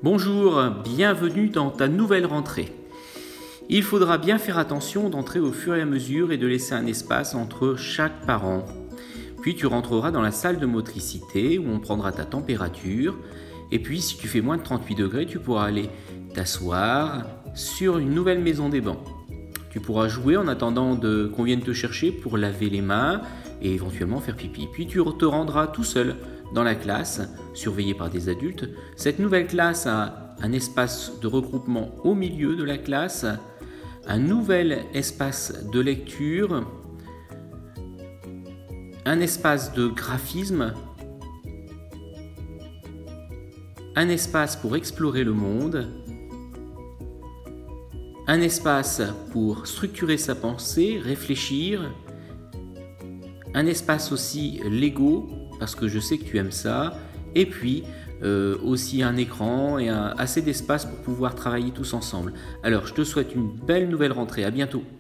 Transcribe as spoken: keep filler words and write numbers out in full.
Bonjour, bienvenue dans ta nouvelle rentrée. Il faudra bien faire attention d'entrer au fur et à mesure et de laisser un espace entre chaque parent. Puis tu rentreras dans la salle de motricité où on prendra ta température. Et puis si tu fais moins de trente-huit degrés, tu pourras aller t'asseoir sur une nouvelle maison des bancs. Tu pourras jouer en attendant de, qu'on vienne te chercher pour laver les mains et éventuellement faire pipi. Puis tu te rendras tout seul dans la classe, surveillé par des adultes. Cette nouvelle classe a un espace de regroupement au milieu de la classe, un nouvel espace de lecture, un espace de graphisme, un espace pour explorer le monde, un espace pour structurer sa pensée, réfléchir, un espace aussi Lego, parce que je sais que tu aimes ça, et puis euh, aussi un écran et un, assez d'espace pour pouvoir travailler tous ensemble. Alors, je te souhaite une belle nouvelle rentrée, à bientôt.